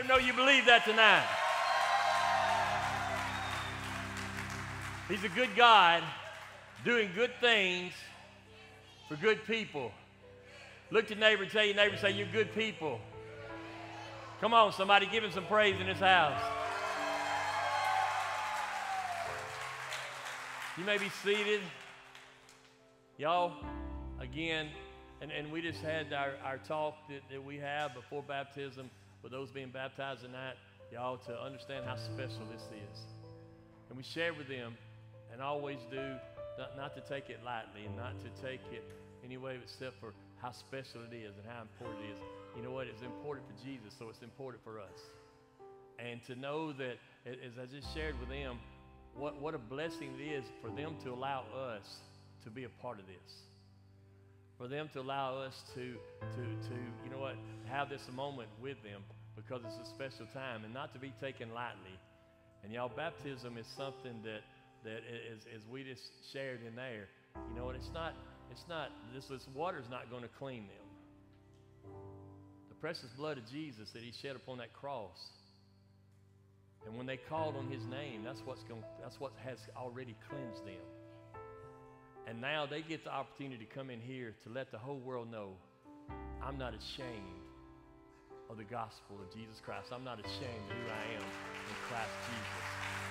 him know you believe that tonight. He's a good God doing good things for good people. Look to your neighbor and tell your neighbor, say, you're good people. Come on, somebody, give him some praise in this house. You may be seated. Y'all, again, and we just had our talk that we have before baptism with those being baptized tonight, y'all, to understand how special this is. And we shared with them, and always do, not to take it lightly and not to take it any way except for how special it is and how important it is. You know what? It's important for Jesus, so it's important for us. And to know that, as I just shared with them, what a blessing it is for them to allow us to be a part of this. For them to allow us to you know what, have this moment with them, because it's a special time and not to be taken lightly. And y'all, baptism is something that as we just shared in there, you know what, it's not, this water's not going to clean them. The precious blood of Jesus that he shed upon that cross. And when they called on his name, that's what has already cleansed them. And now they get the opportunity to come in here to let the whole world know, I'm not ashamed of the gospel of Jesus Christ. I'm not ashamed of who I am in Christ Jesus.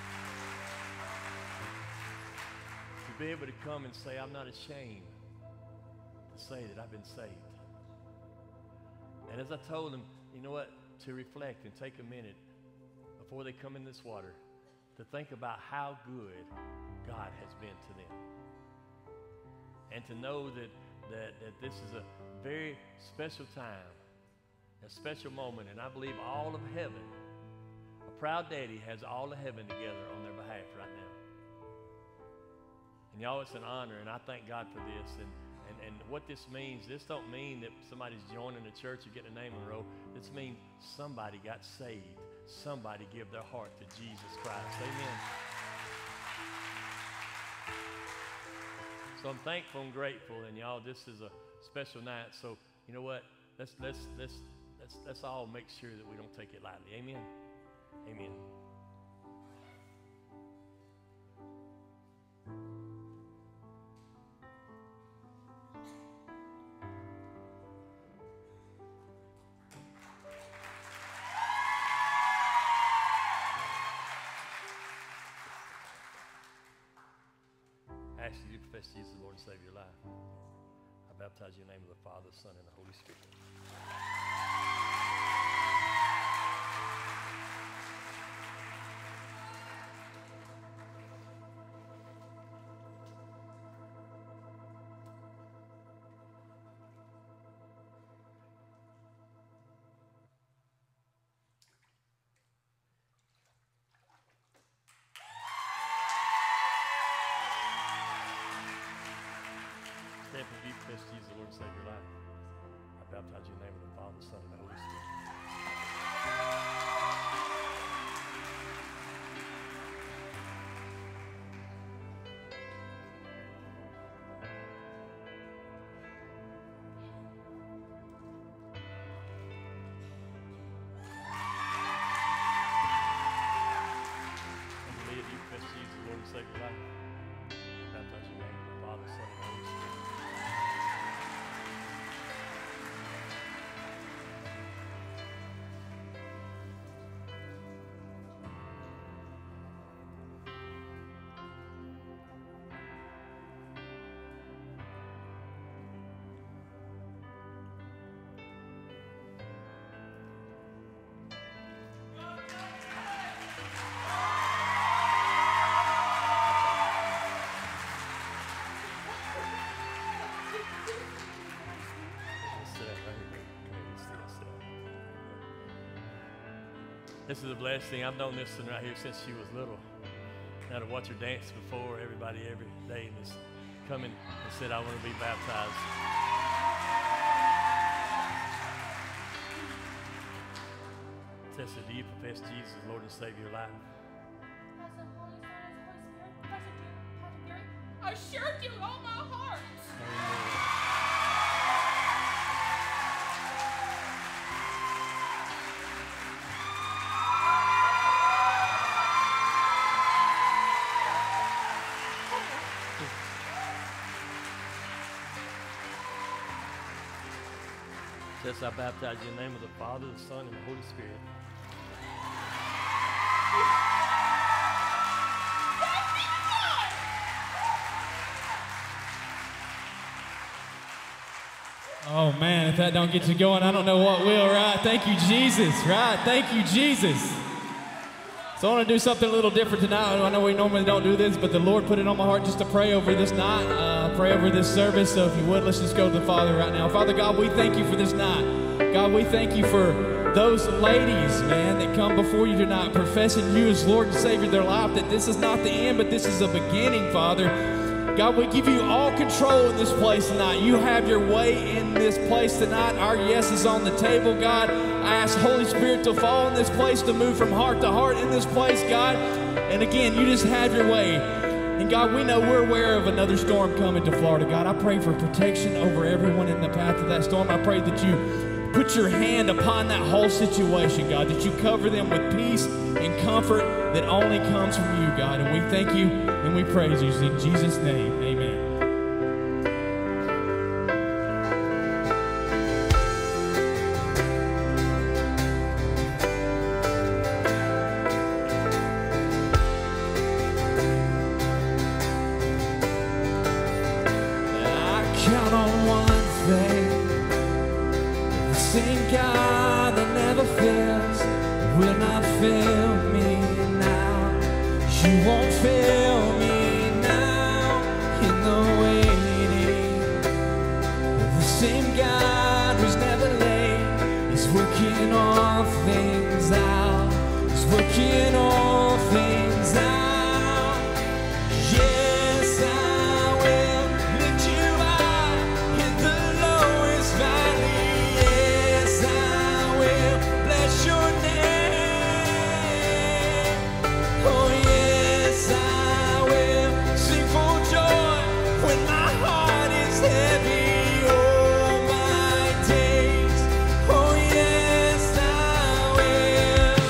To be able to come and say, I'm not ashamed to say that I've been saved. And as I told them, you know what, to reflect and take a minute before they come in this water to think about how good God has been to them. And to know that this is a very special time, a special moment, and I believe all of heaven, a proud daddy has all of heaven together on their behalf right now. And y'all, it's an honor, and I thank God for this. And what this means, this don't mean that somebody's joining the church or getting a name in a row. This means somebody got saved. Somebody give their heart to Jesus Christ. Amen. So I'm thankful and grateful, and y'all, this is a special night. So you know what? Let's all make sure that we don't take it lightly. Amen. Amen. I ask you to profess Jesus as Lord and Savior of your life. I baptize you in the name of the Father, the Son, and the Holy Spirit. Stand for you, confess Jesus, the Lord and Savior of your life. I baptize you in the name of the Father, the Son, and the Holy Spirit. I believe you confess Jesus, the Lord and Savior of your life. I baptize you in the name of the Father, the Son, and the Holy Spirit. This is a blessing. I've known this one right here since she was little. Now to watch her dance before everybody every day and just come in and said, I want to be baptized. Tessa, do you profess Jesus as Lord and Savior of your life? As the Holy Son, as the Holy Spirit, I sure do with all my heart. Amen. This I baptize you in the name of the Father, the Son, and the Holy Spirit. Oh, man, if that don't get you going, I don't know what will, right? Thank you, Jesus, right? Thank you, Jesus. So I want to do something a little different tonight. I know we normally don't do this, but the Lord put it on my heart just to pray over this night, pray over this service. So if you would, let's just go to the Father right now. Father God, we thank you for this night. God, we thank you for those ladies, man, that come before you tonight professing you as Lord and Savior of their life, that this is not the end, but this is a beginning, Father. God, we give you all control in this place tonight. You have your way in this place tonight. Our yes is on the table, God. I ask Holy Spirit to fall in this place, to move from heart to heart in this place, God. And again, you just have your way. And God, we know we're aware of another storm coming to Florida, God. I pray for protection over everyone in the path of that storm. I pray that you put your hand upon that whole situation, God, that you cover them with peace and comfort that only comes from you, God. And we thank you and we praise you. In Jesus' name, amen. I count on one thing. The same God that never fails will not fail me now. You won't fail me now in the waiting. The same God who's never late is working all things out. Is working all things out. Yes, I will lift you high in the lowest valley. Yes, I will bless your name. Oh yes, I will sing for joy when my heart is heavy all my days. Oh yes, I will.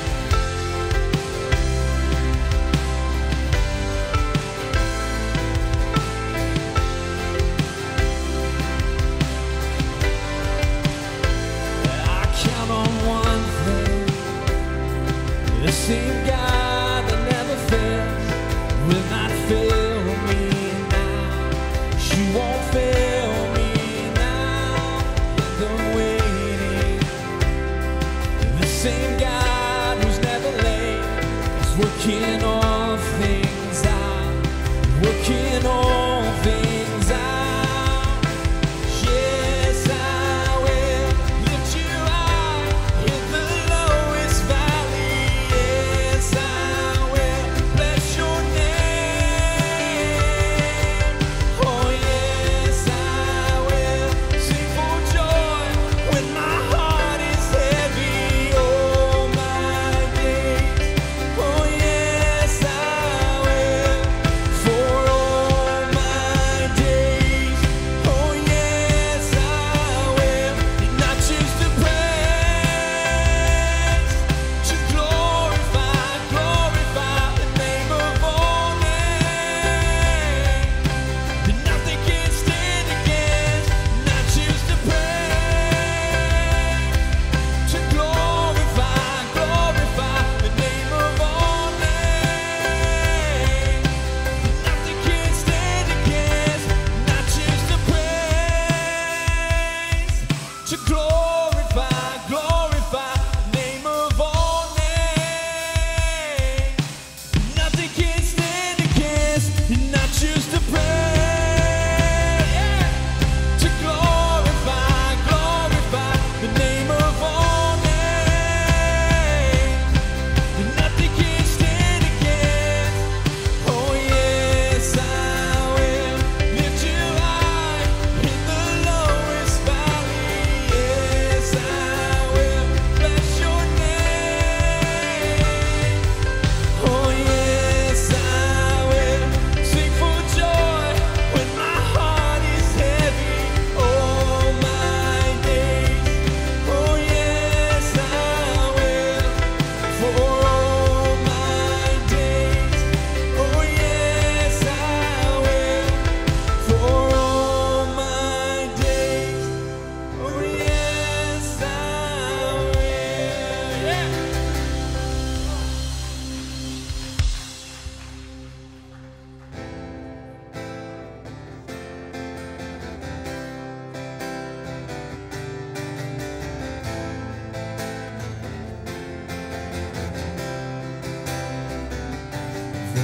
I count on one thing. The same God that never fails will not fail me now. You won't fail me now in the waiting. The same God who's never late is working all things out. Working all things out. Yes, I will lift you high in the lowest valley. Yes, I will bless your name. Oh yes, I will sing for joy when my heart is heavy all my days. Oh yes,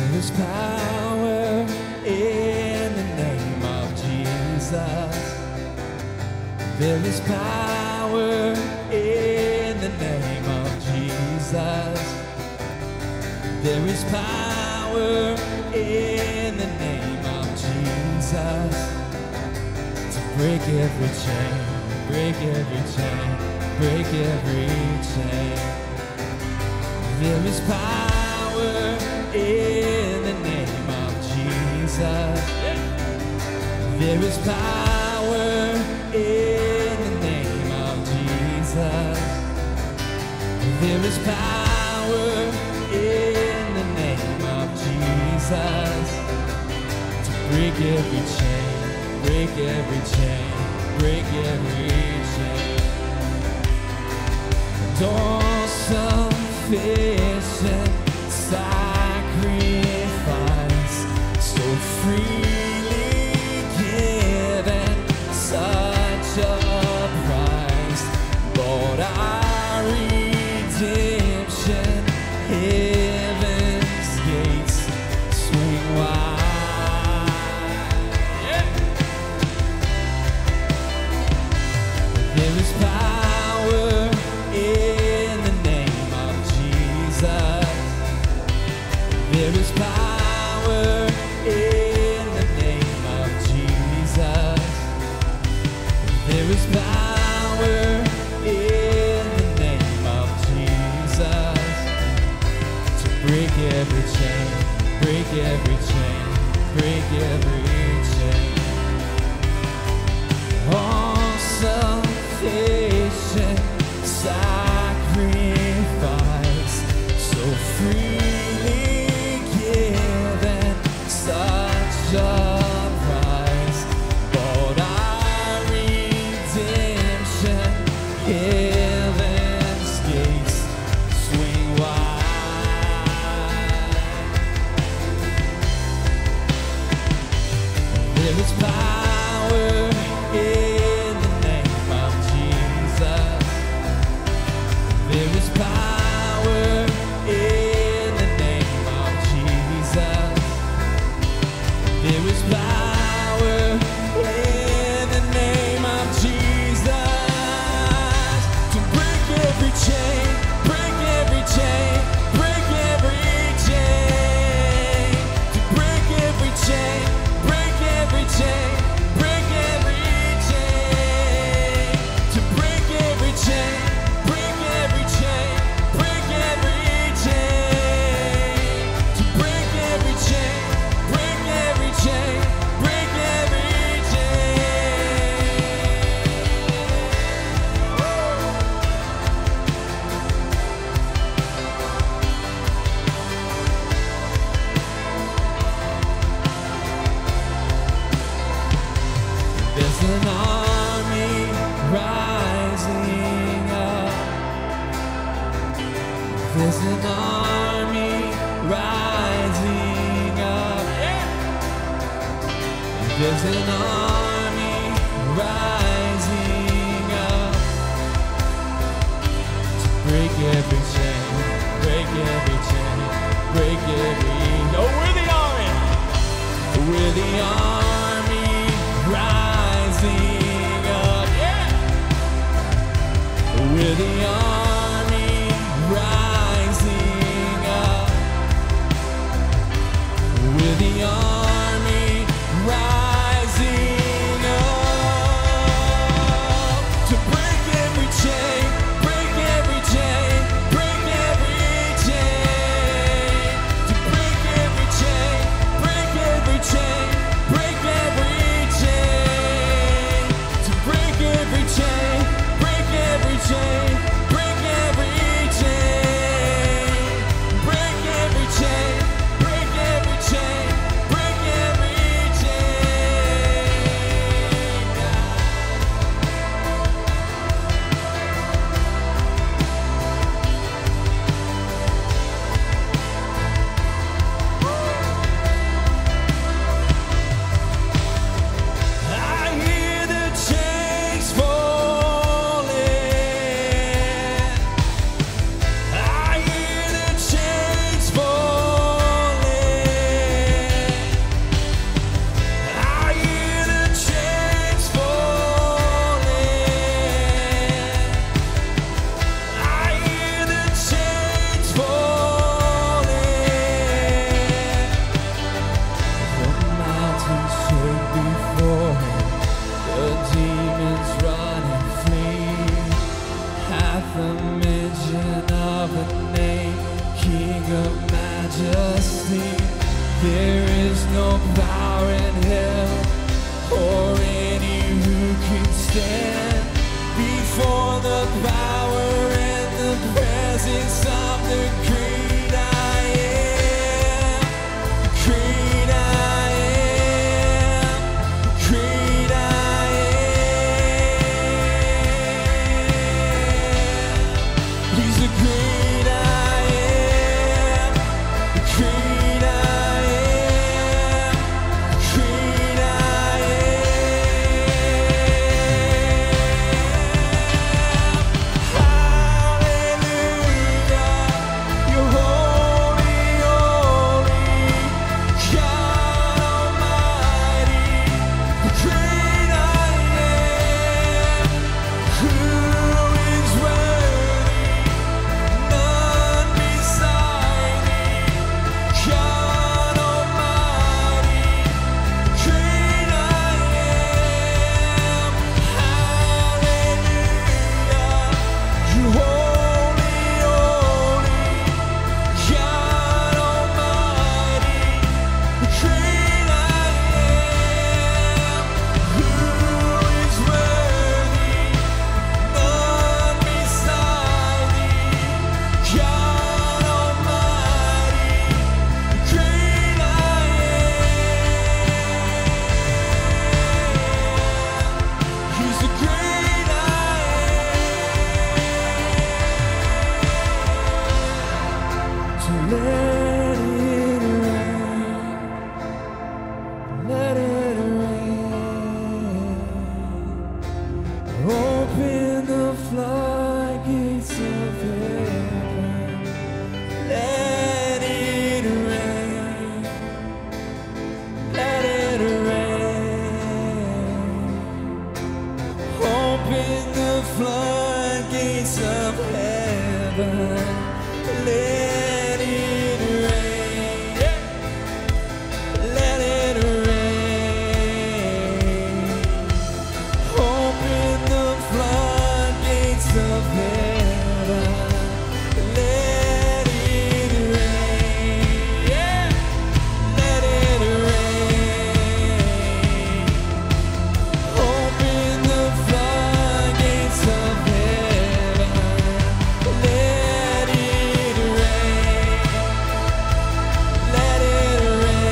There is power in the name of Jesus. There is power in the name of Jesus. There is power in the name of Jesus to break every chain, break every chain, break every chain. There is power in the name of Jesus. There is power in the name of Jesus. There is power in the name of Jesus to break every chain, break every chain, break every chain. All sufficient sacrifice, so freely given, such a price, bought our redemption. Heaven's gates swing wide. Yeah. There is power in the name of Jesus. There is power in the name of Jesus. There is power in the name of Jesus to break every chain, break every chain, break every chain. All sufficient sacrifice, so freely given, such a price, bought our redemption. Heaven's gates swing wide. There is power in the name of Jesus. There is power in the name of Jesus. There is power in the name of Jesus to break every chain, break every chain, break every chain, to break every chain, break every chain, break every chain, to break every chain, break every chain, break every chain, to break every chain, break every chain, break every There's an army rising up. There's an army rising up. There's an army rising up to break every chain, break every chain, break every. Oh, we're the army. We're the army rising up. Yeah. We're the army rising up. We're the army rising up to break every chain, break every chain, break every chain, to break every chain, break every chain, break every chain, to break every chain, break every chain, break There is no power in hell or any who can stand before the power and the presence of the great I am. Great I am. Great I am. He's a great I am. Great I am. Great I am. Hallelujah. You're holy, holy, God Almighty. The great I am. Who is worthy? None beside thee. God Almighty. Great I am. Hallelujah. You're holy, holy, God Almighty. Great I am. Who is worthy? None beside thee. God Almighty. Great I am. He's the great I am. So let it rain. Let it rain. Open the floodgates of heaven. Let it rain. Let it rain. Open the floodgates of heaven. Let it rain. Let it rain. Open the floodgates of heaven. Let it rain. Yeah. Let it rain. Open the floodgates of heaven. Let it rain. Let it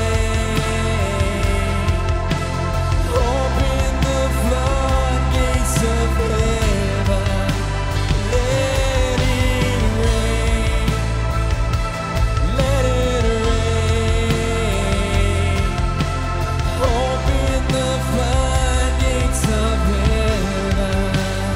rain. Open the floodgates of heaven. Let it rain. Let it rain. Open the floodgates of heaven.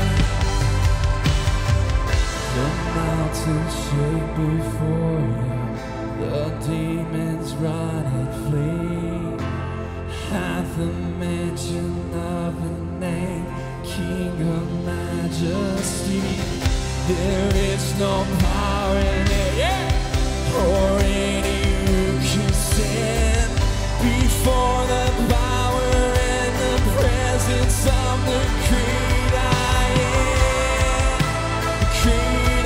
The mountains shake before you, the demons run and flee. At the mention of the name, King of Majesty, there is no power in it, or any who can stand before the power and the presence of the great I am. Great I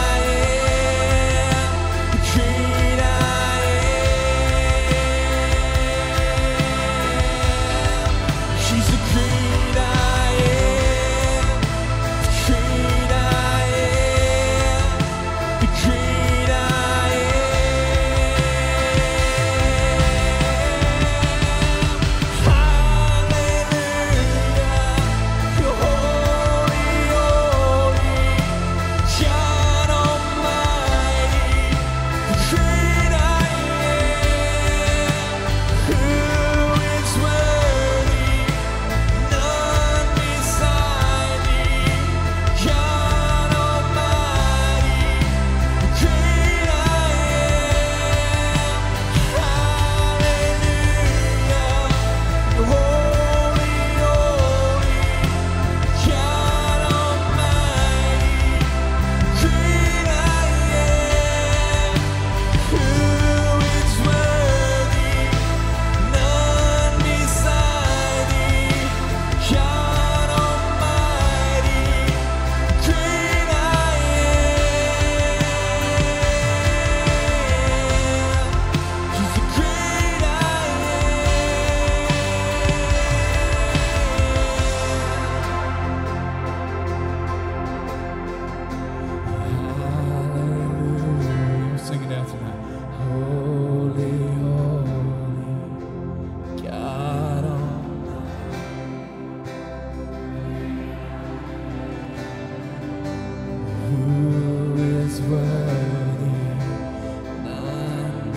am. Great I am. He's the great I am. Great I am. The great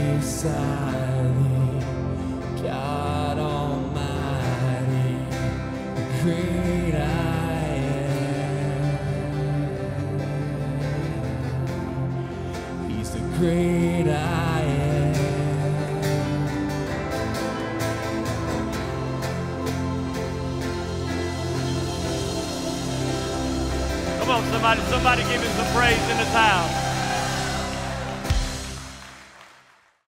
beside thee, God Almighty, the great I am. He's the great I am. Come on, somebody give him some praise in this house.